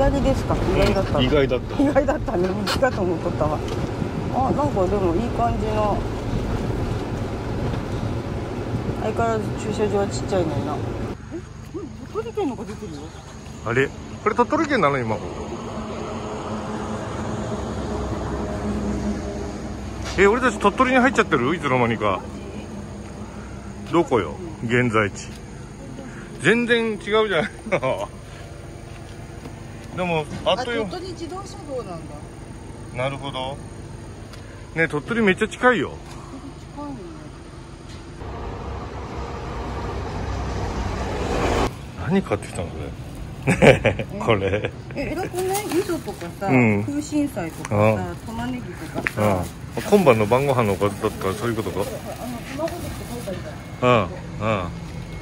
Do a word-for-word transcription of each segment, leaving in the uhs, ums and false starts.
左ですか？意外だった、 うん、意外だった意外だったね。右かと思っとったわ。あ、なんかでもいい感じの。相変わらず駐車場はちっちゃいねんな。え、鳥取県のが出てるよ。 あれ、これ鳥取県なの今。え、俺たち鳥取に入っちゃってる？いつの間にか。どこよ、現在地。全然違うじゃないでもあっという間。 鳥取自動車道なんだ。 なるほどね。鳥取めっちゃ近いよ。 近いね。 何買ってきたのこれこれえ、偉くない？味噌とかさ、うん、空心菜とかさ、玉ねぎとかさ、 うん、今晩の晩ご飯のおかずだったらそういうことか。あの卵でって書いてあるから。うんうん。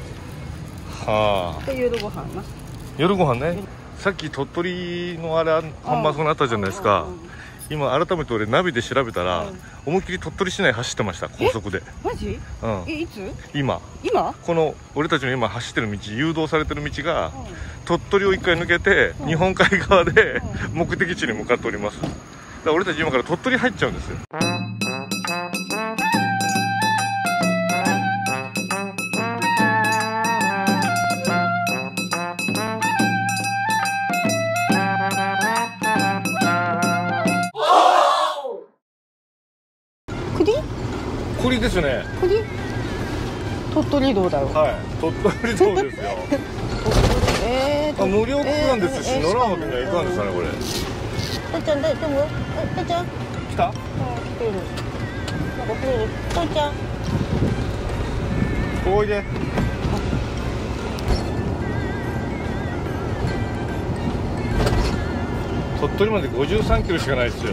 はあ。 で夜ご飯な。 夜ご飯ね。さっき鳥取のあれ看板そうなったじゃないですか。今改めて俺ナビで調べたら、うん、思いっきり鳥取市内走ってました、高速で。 マジ？うん。え、いつ？ 今。 今？ この俺たちの今走ってる道、誘導されてる道が、うん、鳥取を一回抜けて、うん、日本海側で、うん、目的地に向かっております。だから俺たち今から鳥取入っちゃうんですよ。栗ですね。 栗？鳥取道だよ。 はい、鳥取道ですよ。えー、あ、無料区間ですし、乗らんわけにはいかんですかね、これ。 とちゃん、大丈夫？え、とちゃん。 来た？うん、 来てる。なんか来てる。とちゃん。 おいで。鳥取までごじゅうさんキロしかないですよ。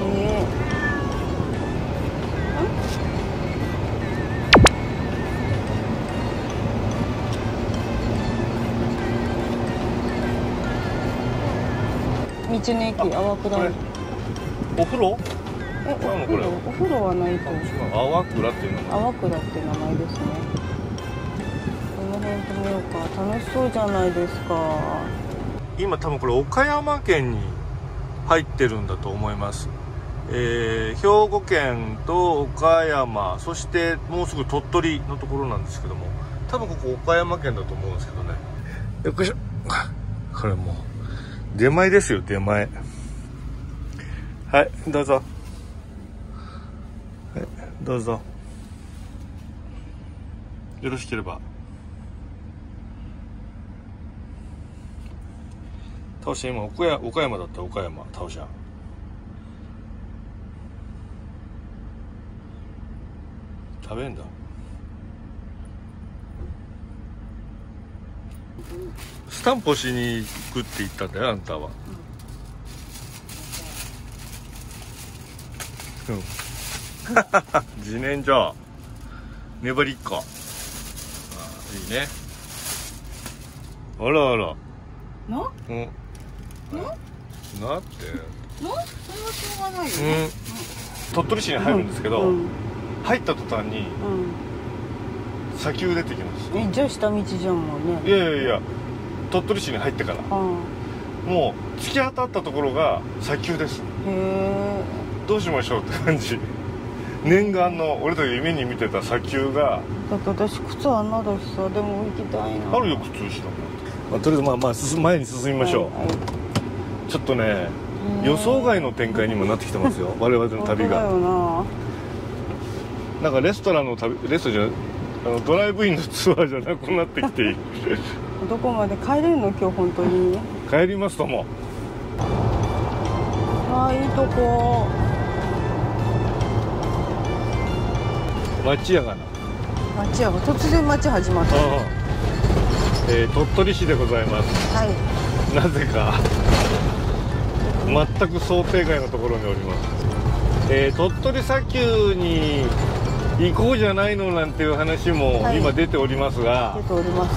道の駅淡倉。 お風呂？ え、お風呂？お風呂はないと。 淡倉っていうの。 淡倉って名前ですね。この辺止めようか。楽しそうじゃないですか。 今多分これ岡山県に入ってるんだと思います。えー、兵庫県と岡山、そしてもうすぐ鳥取のところなんですけども、多分ここ岡山県だと思うんですけどね。よっこいしょ。これもう出前ですよ、出前。はい、どうぞ。はい、どうぞ。よろしければ。タオシャ今岡山、岡山だったら岡山、タオシャ。食べんだ。スタンプしに行くって言ったんだよ、あんたは。うん。自然じゃ粘りっこ。ああ、いいね。あらあら。 な？ うん。 な？ なって。 な？それはしょうがないよね。うん。鳥取市に入るんですけど、うん、入った途端に、うん、砂丘出てきます。 え、じゃあ下道じゃんもんね。 いやいやいや、鳥取市に入ってから、うん、もう突き当たったところが砂丘です。へえ。どうしましょうって感じ。念願の俺たち夢に見てた砂丘が。 だって私靴あんなだしさ、でも行きたいな。 あるよ、靴後ろに。まあ、とりあえずまあまあ進前に進みましょう。はいはい、ちょっとね、予想外の展開にもなってきてますよ。我々の旅が。な, なんかレストランの旅、レストじゃあのドライブインのツアーじゃなくなってきている。 どこまで帰れるの今日本当に。 帰りますとも。 ああ、いいとこ。 町やがな。 町やが突然町始まった。ああ、 えー、鳥取市でございます。はい。なぜか全く想定外のところにおります。えー、鳥取砂丘に行こうじゃないのなんていう話も今出ておりますが、 はい、出ております。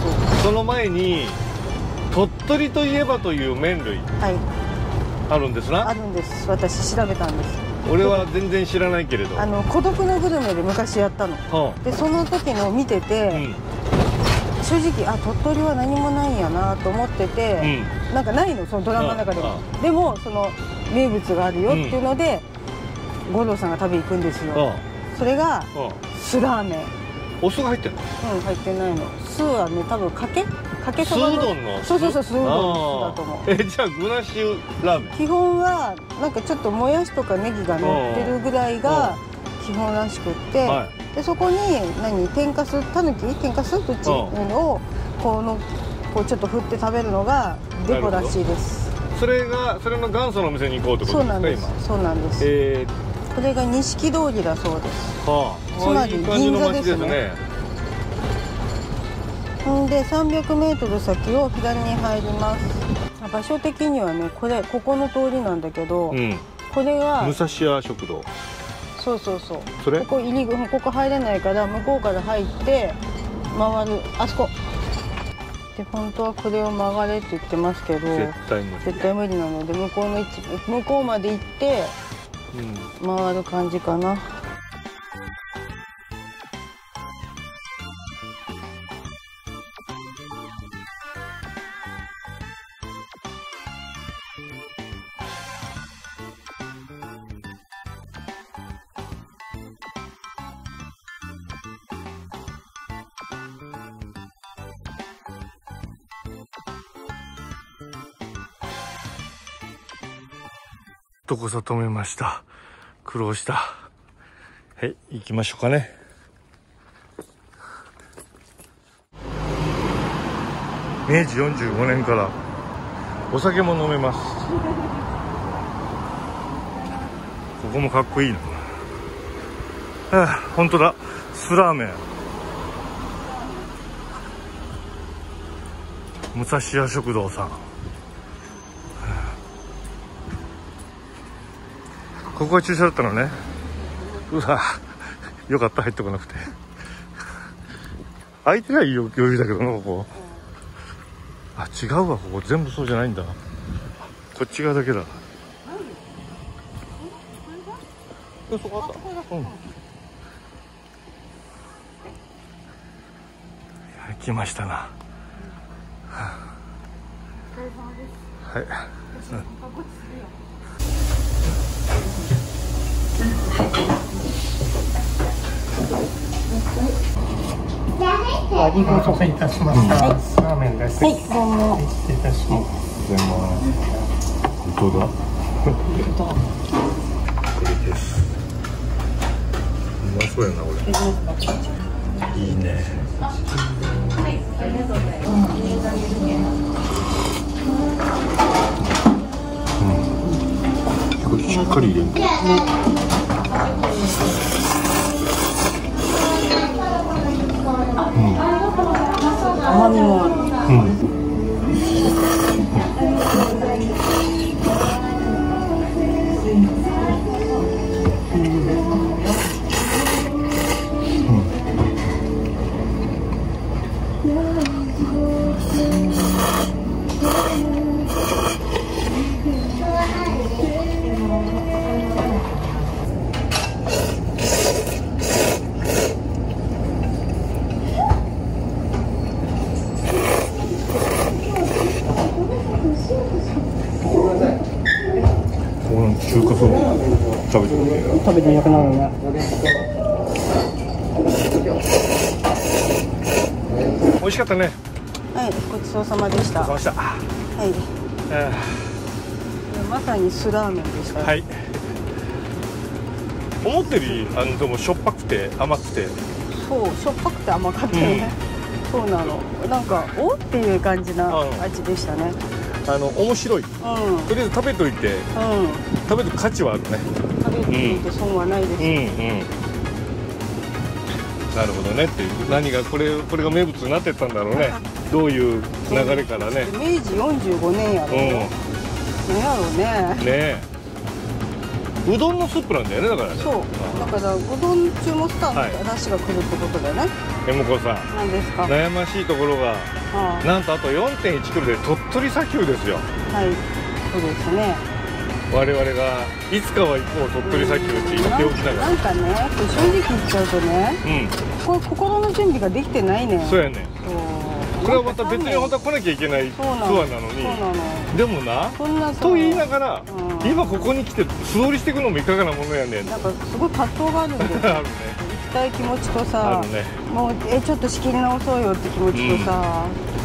その前に鳥取といえばという麺類、はい、あるんですな。 あるんです。私調べたんです。 俺は全然知らないけれど、 あの孤独のグルメで昔やったの、はあ、でその時の見てて、うん、 正直あ鳥取は何もないんやなと思ってて、うん、なんかないのそのドラマの中でも。でもその名物があるよっていうので、うん、五郎さんが食べに行くんですよ。それが酢ラーメン。 お酢が入ってるの？ うん、入ってないの。酢はね多分かけかけそばの酢うどんの酢？ そうそうそう、酢うどんの酢だと思う。 えじゃあ具なしラーメン？ 基本はなんかちょっともやしとかネギが乗ってるぐらいが基本らしくって、はい、でそこに何天かすたぬき天かすどっちをこのこうちょっと振って食べるのがデコらしいです。 それがそれの元祖のお店に行こうってことですか？ そうなんです。そうなんです。えー、これが錦通りだそうです。はあ、つまり銀座ですね。んでさんびゃくメートル先を左に入ります。場所的にはねこれここの通りなんだけど、うん、これが武蔵屋食堂。 そうそうそう。 それここ入り口ここ入れないから向こうから入って回るあそこで本当はこれを曲がれって言ってますけど絶対無理絶対無理なので向こうの位置向こうまで行って、うん、回る感じかな。 どこさ止めました。苦労した。はい行きましょうかね。めいじよんじゅうごねんからお酒も飲めます。ここもかっこいいな。はあ、本当だ酢ラーメン武蔵屋食堂さん。ここが駐車だったのね。うわよかった入ってこなくて。空いてない余裕だけどなここ。あ違うわここ全部そうじゃないんだ。こっち側だけだ。そこあった。うん。来ましたな。はあ、はい。うんありがとうございたしました。ラーメンです。 はい、どうも。 失礼いたします。 本当だ。これです。うまそうやなこれ。いいね。うん。これしっかり入れる。 甘みもある。うん。 中華そば食べてみて。 食べてみよくなるね。 美味しかったね。 はい、ごちそうさまでした。 ごちそうさまでした。 はい。えー、まさに酢ラーメンでした。 はい。思ったよりあのでもしょっぱくて甘くて。 そう、しょっぱくて甘かったよね。うん、そうなの。なんかおっていう感じな味でしたね。 あの面白い、うん、とりあえず食べといて、うん、食べる価値はあるね。 食べてみて損はないです、うんうんうん、 なるほどねっていう、何がこれこれが名物になってったんだろうね。どういう流れからね。 めいじよんじゅうごねんやろ、うん、なんやろうね。 ねえ、うどんのスープなんだよね。だからね。 そうだからうどん中もスタート出汁が来るってことだよね。 えもこさん、 何ですか。 悩ましいところが、ああなんとあと よんてんいちキロで鳥取砂丘ですよ。 はい、そうですね。 我々がいつかは行こう鳥取砂丘って言っておきながら、 なんかね、これ正直言っちゃうとね、うん、これ心の準備ができてないね。 そうやね。 これはまた別に本当は来なきゃいけないツアーなのに。 そうなの。 でもな、 そんなと言いながら、 うん、 今ここに来て素通りしていくのもいかがなものやねん。 なんかすごい葛藤があるんだよ。 あるね。 行きたい気持ちとさ、 あるね。 もうえちょっと仕切り直そうよって気持ちとさ、 う